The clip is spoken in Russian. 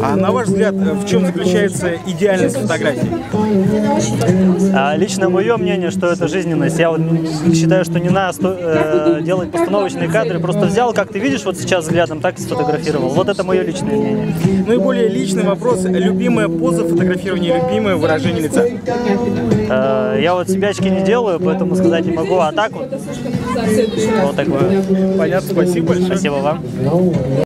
А на ваш взгляд, в чем заключается идеальность фотографии? Лично мое мнение, что это жизненность. Я вот считаю, что не надо делать постановочные кадры. Просто взял, как ты видишь, вот сейчас взглядом, так и сфотографировал. Вот это мое личное мнение. Ну и более личный вопрос. Любимая поза фотографирования, любимое выражение лица? Я вот себе очки не делаю, поэтому сказать не могу. А так вот такое. Понятно, спасибо большое. Спасибо вам.